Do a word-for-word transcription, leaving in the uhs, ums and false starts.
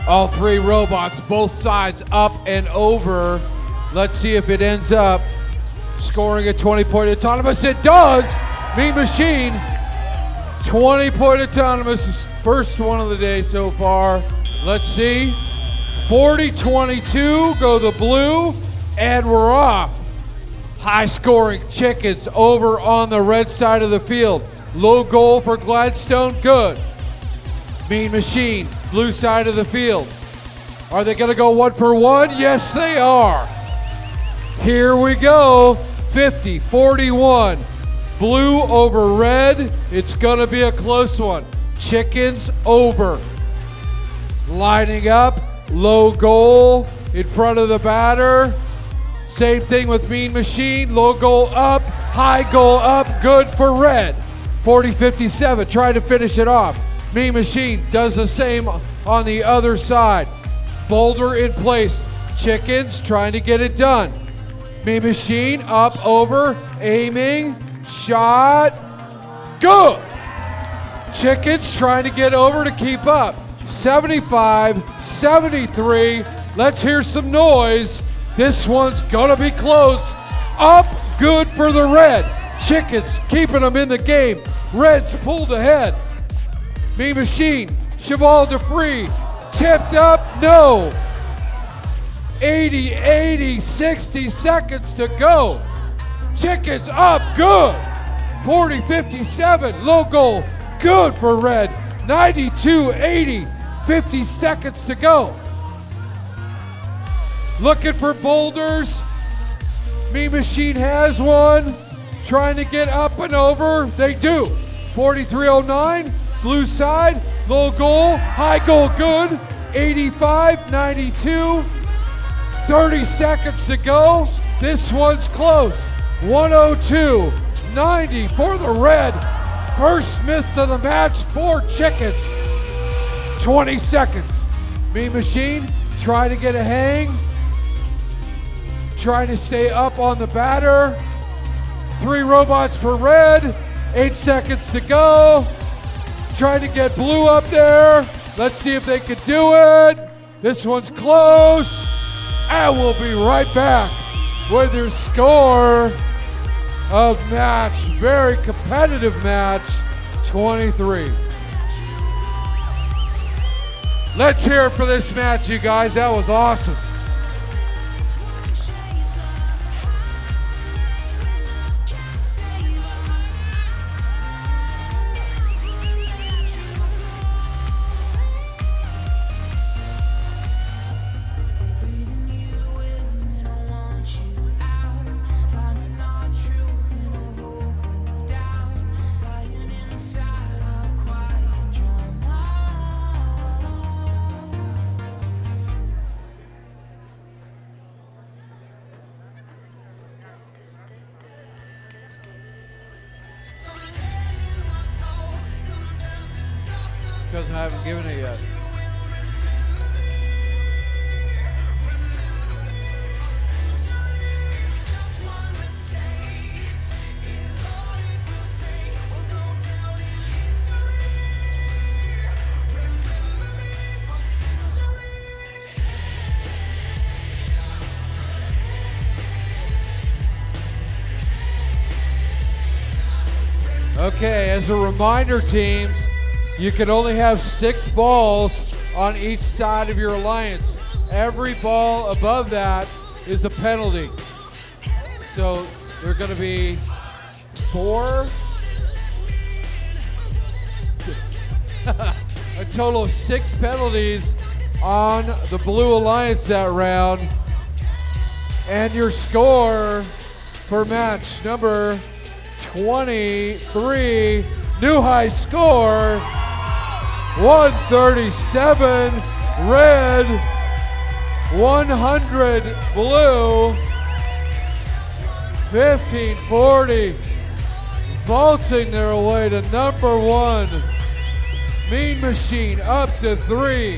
All three robots, both sides up and over. Let's see if it ends up scoring a twenty point autonomous. It does! Mean Machine, twenty point autonomous, first one of the day so far. Let's see. forty twenty-two, go the blue, and we're off. High scoring chickens over on the red side of the field. Low goal for Gladstone, good. Mean Machine, blue side of the field. Are they gonna go one for one? Yes, they are. Here we go, fifty forty-one. Blue over red, it's gonna be a close one. Chickens over. Lining up, low goal in front of the batter. Same thing with Mean Machine, low goal up, high goal up, good for red. forty fifty-seven, try to finish it off. Mean Machine does the same on the other side. Boulder in place. Chickens trying to get it done. Mean Machine up, over, aiming, shot, good. Chickens trying to get over to keep up. seventy-five seventy-three. Let's hear some noise. This one's gonna be close. Up, good for the red. Chickens keeping them in the game. Reds pulled ahead. Mean Machine, Cheval de Frise, tipped up, no. eighty, eighty, sixty seconds to go. Chickens up, good. forty fifty-seven, low goal, good for red. ninety-two eighty, fifty seconds to go. Looking for boulders. Mean Machine has one. Trying to get up and over, they do. forty-three oh nine, blue side, low goal, high goal good. eighty-five ninety-two, thirty seconds to go. This one's close. one oh two ninety for the red. First miss of the match for Chickens. twenty seconds. Mean Machine trying to get a hang. Trying to stay up on the batter. Three robots for red. Eight seconds to go. Trying to get blue up there. Let's see if they can do it. This one's close. And we'll be right back with your score of match. Very competitive match, twenty-three. Let's hear it for this match, you guys. That was awesome. Because I haven't given it yet. Okay, as a reminder, teams, you can only have six balls on each side of your alliance. Every ball above that is a penalty. So there are going to be four, a total of six penalties on the blue alliance that round. And your score for match number twenty-three, new high score, one thirty-seven red, one hundred blue, fifteen forty, vaulting their way to number one. Mean Machine up to three.